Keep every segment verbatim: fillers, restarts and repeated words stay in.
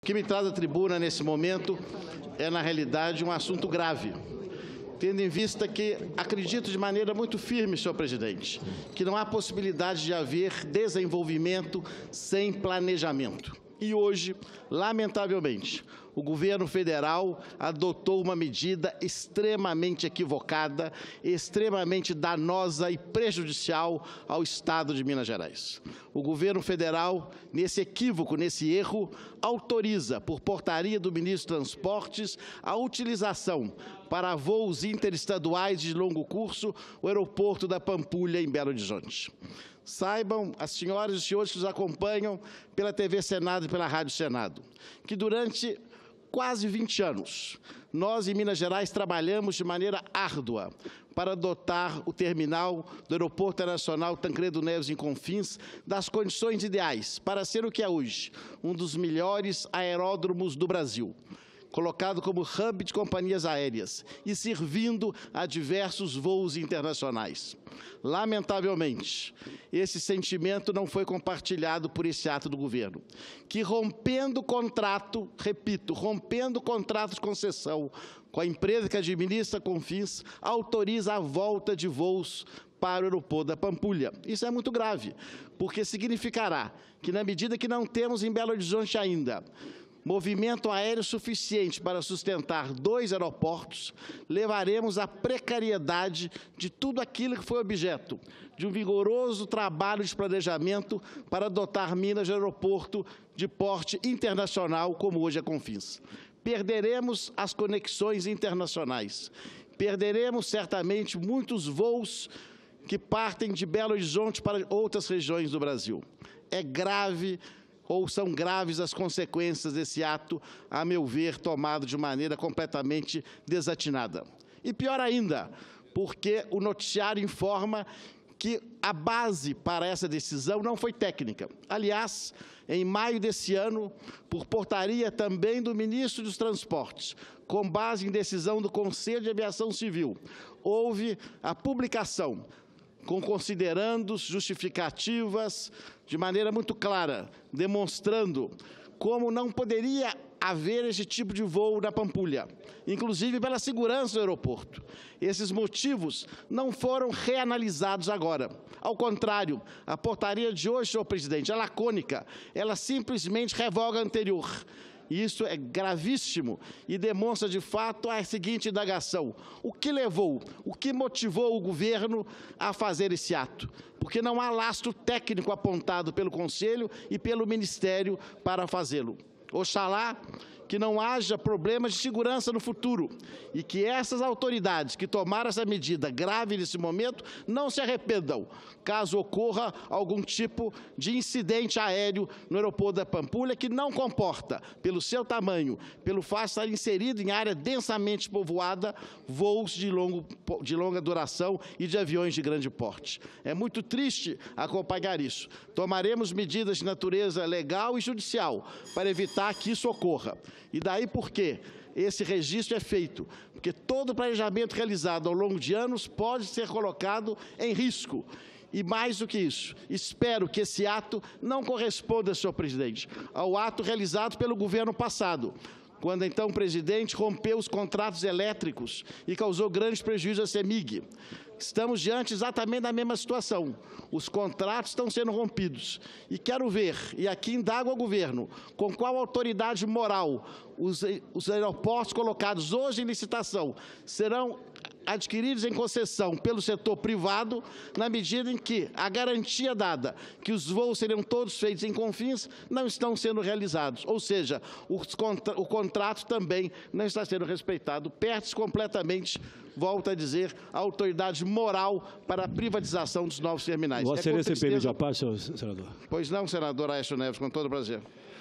que me traz à tribuna nesse momento é, na realidade, um assunto grave, tendo em vista que acredito de maneira muito firme, senhor presidente, que não há possibilidade de haver desenvolvimento sem planejamento. E hoje, lamentavelmente, o governo federal adotou uma medida extremamente equivocada, extremamente danosa e prejudicial ao Estado de Minas Gerais. O governo federal, nesse equívoco, nesse erro, autoriza, por portaria do ministro dos Transportes, a utilização para voos interestaduais de longo curso, o aeroporto da Pampulha, em Belo Horizonte. Saibam, as senhoras e os senhores que nos acompanham pela T V Senado e pela Rádio Senado, que durante quase vinte anos, nós em Minas Gerais trabalhamos de maneira árdua para dotar o terminal do Aeroporto Internacional Tancredo Neves em Confins das condições ideais para ser o que é hoje, um dos melhores aeródromos do Brasil, colocado como hub de companhias aéreas e servindo a diversos voos internacionais. Lamentavelmente, esse sentimento não foi compartilhado por esse ato do governo, que rompendo o contrato, repito, rompendo o contrato de concessão com a empresa que administra Confins, autoriza a volta de voos para o aeroporto da Pampulha. Isso é muito grave, porque significará que, na medida que não temos em Belo Horizonte ainda movimento aéreo suficiente para sustentar dois aeroportos, levaremos à precariedade de tudo aquilo que foi objeto de um vigoroso trabalho de planejamento para dotar Minas de aeroporto de porte internacional, como hoje é Confins. Perderemos as conexões internacionais, perderemos certamente muitos voos que partem de Belo Horizonte para outras regiões do Brasil. É grave, ou são graves as consequências desse ato, a meu ver, tomado de maneira completamente desatinada. E pior ainda, porque o noticiário informa que a base para essa decisão não foi técnica. Aliás, em maio desse ano, por portaria também do ministro dos Transportes, com base em decisão do Conselho de Aviação Civil, houve a publicação com considerandos, justificativas, de maneira muito clara, demonstrando como não poderia haver esse tipo de voo na Pampulha, inclusive pela segurança do aeroporto. Esses motivos não foram reanalisados agora. Ao contrário, a portaria de hoje, senhor presidente, é lacônica, ela simplesmente revoga a anterior. E isso é gravíssimo e demonstra, de fato, a seguinte indagação. O que levou, o que motivou o governo a fazer esse ato? Porque não há lastro técnico apontado pelo Conselho e pelo Ministério para fazê-lo. Oxalá que não haja problemas de segurança no futuro e que essas autoridades que tomaram essa medida grave nesse momento não se arrependam, caso ocorra algum tipo de incidente aéreo no aeroporto da Pampulha, que não comporta, pelo seu tamanho, pelo fato de estar inserido em área densamente povoada, voos de, longo, de longa duração e de aviões de grande porte. É muito triste acompanhar isso. Tomaremos medidas de natureza legal e judicial para evitar que isso ocorra. E daí por quê? Esse registro é feito, porque todo planejamento realizado ao longo de anos pode ser colocado em risco. E mais do que isso, espero que esse ato não corresponda, senhor presidente, ao ato realizado pelo governo passado, quando então o presidente rompeu os contratos elétricos e causou grandes prejuízos à CEMIG. Estamos diante exatamente da mesma situação. Os contratos estão sendo rompidos. E quero ver, e aqui indago ao governo, com qual autoridade moral os, os aeroportos colocados hoje em licitação serão adquiridos em concessão pelo setor privado, na medida em que a garantia dada que os voos seriam todos feitos em Confins não estão sendo realizados. Ou seja, os contra, o contrato também não está sendo respeitado. Perde-se completamente, volto a dizer, a autoridade moral para a privatização dos novos terminais. Vossa Excelência, é permite a parte, senador? Pois não, senador Aécio Neves, com todo o prazer.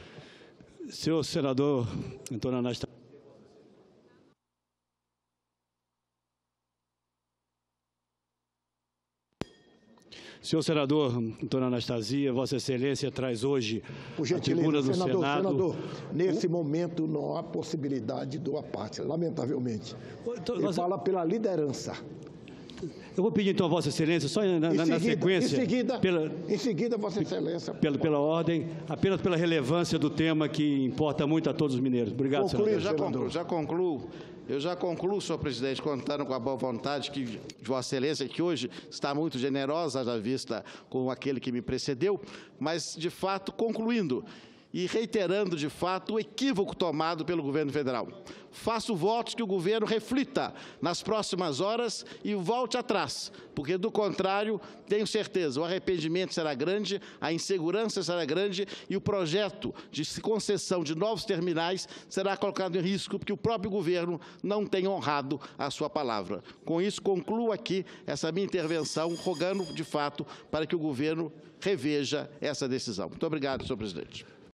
Senhor senador Antônio Anastácio. Senhor senador Antônio Anastasia, Vossa Excelência traz hoje a tribuna do senador, Senado. Senador, nesse o... momento não há possibilidade do aparte, lamentavelmente. Então, Ele nós... fala pela liderança. Eu vou pedir, então, a Vossa Excelência, só na, na, seguida, na sequência... Em seguida, pela, em seguida, Vossa Excelência... Pela, pela ordem, apenas pela relevância do tema que importa muito a todos os mineiros. Obrigado, Concluir, senador. Eu já concluo, já concluo. Eu já concluo, senhor presidente, contando com a boa vontade que de Vossa Excelência, que hoje está muito generosa, já vista com aquele que me precedeu, mas, de fato, concluindo e reiterando, de fato, o equívoco tomado pelo governo federal. Faço votos que o governo reflita nas próximas horas e volte atrás, porque, do contrário, tenho certeza, o arrependimento será grande, a insegurança será grande e o projeto de concessão de novos terminais será colocado em risco, porque o próprio governo não tem honrado a sua palavra. Com isso, concluo aqui essa minha intervenção, rogando, de fato, para que o governo reveja essa decisão. Muito obrigado, senhor presidente.